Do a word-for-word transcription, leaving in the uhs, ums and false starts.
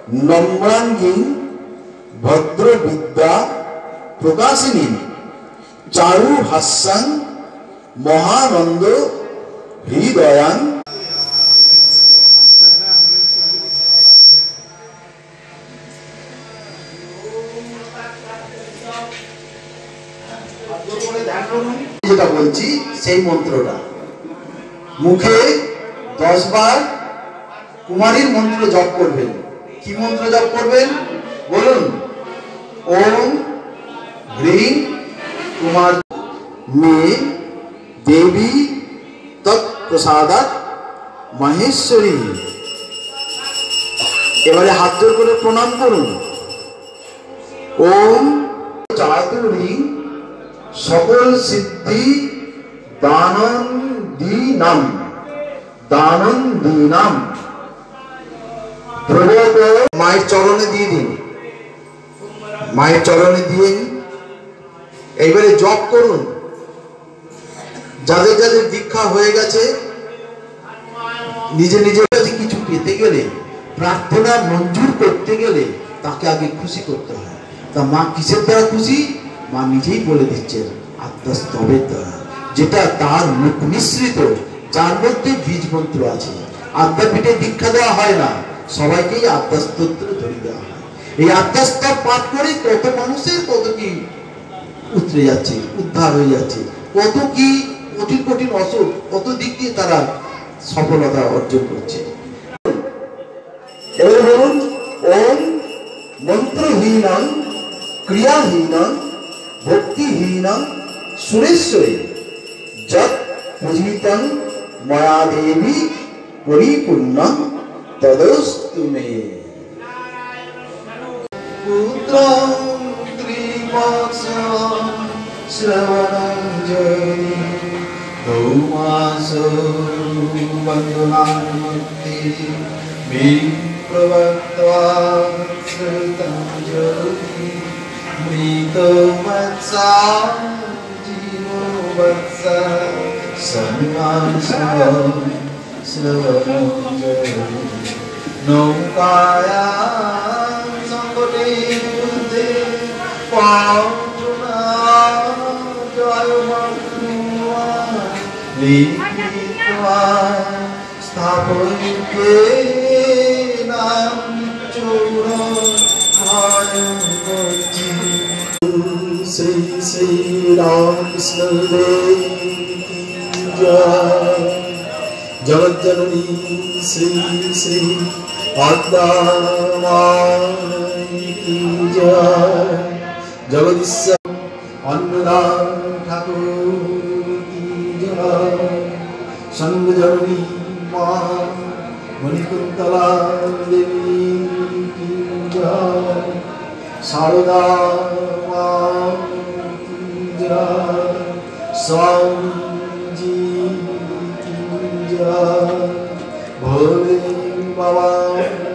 নম্রাঙ্গী ভদ্র বিদ্যা প্রকাশিনী চারু হাস্যাং মহানন্দ হৃদয়াং যেটা বলছি সেই মন্ত্রটা মুখে দশ বার কুমারীর মন্ত্র জপ করবেন। কি মন্ত্র জপ করবেন বলুন? ওম হ্রিং কুমার মে দেবী তৎপ্রসাদাৎ মহেশ্বরী। এবারে হাত জোর করে প্রণাম করুন। ওম চাতুরী সকল সিদ্ধি দানন্দীনাম দানন্দীনাম প্রভব। মায়ের চরণে দিয়ে দিন, মায়ের চরণে দিয়ে এইবারে জপ করুন। যাদের যাদের দীক্ষা হয়ে গেছে নিজে নিজের কাছে কিছু পেতে গেলে, প্রার্থনা মঞ্জুর করতে গেলে তাকে আগে খুশি করতে হয়। তা মা কিসের দ্বারা খুশি? মা নিজেই বলে দিচ্ছেন আত্মাস্তবের দ্বারা, যেটা তার মুখ নিঃসৃত, যার মধ্যে বীজ মন্ত্র আছে। আত্মাপীঠে দীক্ষা দেওয়া হয় না, সবাইকেই আত্মাস্তোত্র ধরে দেওয়া হয়। এই আত্মাস্তব পাঠ করে কত মানুষের কত কি উতরে যাচ্ছে, উদ্ধার হয়ে যাচ্ছে, কত কি কঠিন কঠিন অসুখ, কত দিক দিয়ে তারা সফলতা অর্জন করছে। এবারে বলুন ওম মন্ত্রহীনং ক্রিয়াহীনং ভক্তিহীনং সুরেশ্বরী যৎ পূজিতং ময়া দেবী পরিপূর্ণং তদস্তু মে। পুত্রং ত্রিবৎসরং শ্রবণং জনি দৌমাসো বন্দনান্মুক্তি বিপ্রবক্ত্বা শ্রুतं জ্যোতি মৃতো মৎসা জীবো বৎসা সন্মাসং শ্রবণং জনি নৌকায়াং সংকটে যুদ্ধে পাওনা জয়মগ্নুয়া লিখিত্বা স্থাপয়কে নাম চূড় ভয়ঙ্করী। শ্রী শ্রী রামকৃষ্ণ দেব কি জয়। জগজ্জননী শ্রী শ্রী আদ্যা মাই কি জয়। জগদীশ্বর অন্নদা ঠাকুর কি জয়। সঙ্গজননী মা মণিকুন্তলা দেবী কি জয়। শারদা মা কি জয়। স্বামীজি কি জয়। ভোলে বাবা